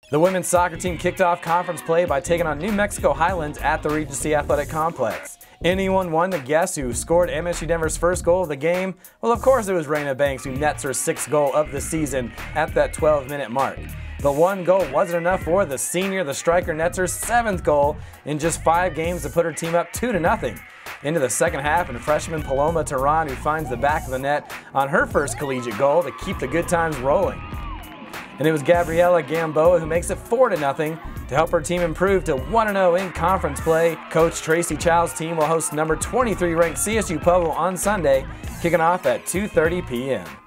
The women's soccer team kicked off conference play by taking on New Mexico Highlands at the Regency Athletic Complex. Anyone want to guess who scored MSU Denver's first goal of the game? Well, of course it was Raina Banks, who nets her 6th goal of the season at that 12-minute mark. But one goal wasn't enough for the senior. The striker nets her 7th goal in just 5 games to put her team up 2-0. Into the second half, and freshman Paloma Tehran, who finds the back of the net on her first collegiate goal to keep the good times rolling. And it was Gabriela Gamboa who makes it 4-0 to help her team improve to 1-0 in conference play. Coach Tracy Chow's team will host number 23 ranked CSU Pueblo on Sunday, kicking off at 2:30 p.m.